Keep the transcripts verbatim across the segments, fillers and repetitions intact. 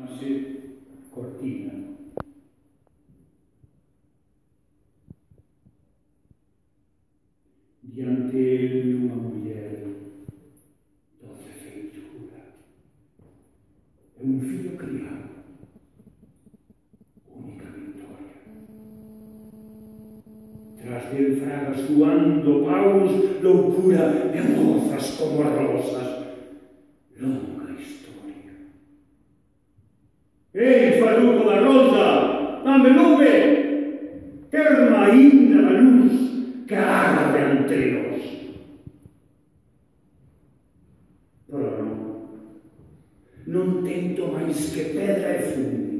Así, cortina. Diante el unha muller, doce feitura, e un fillo criado, única victoria. Tras del fragas suando paus, loucura e mozas como as rosas, longa historia. Ei, faruco da rosa, dame lume, terma ainda da luz que arde ante nós. Pero non, non tento máis que pedra e fume.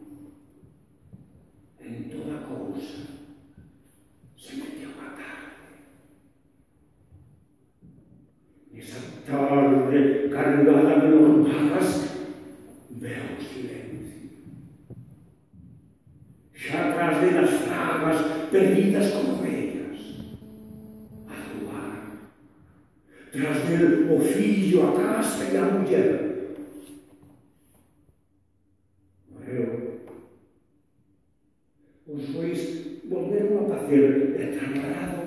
En toda cousa se meteu a tarde. Esa tarde cargada de lorbadas veo o silencio. Xa atrás de las fragas perdidas como vellas, a luar. Tras del o fillo, a casa e a muller. Morreu. Os bois volveron a pacer e traslado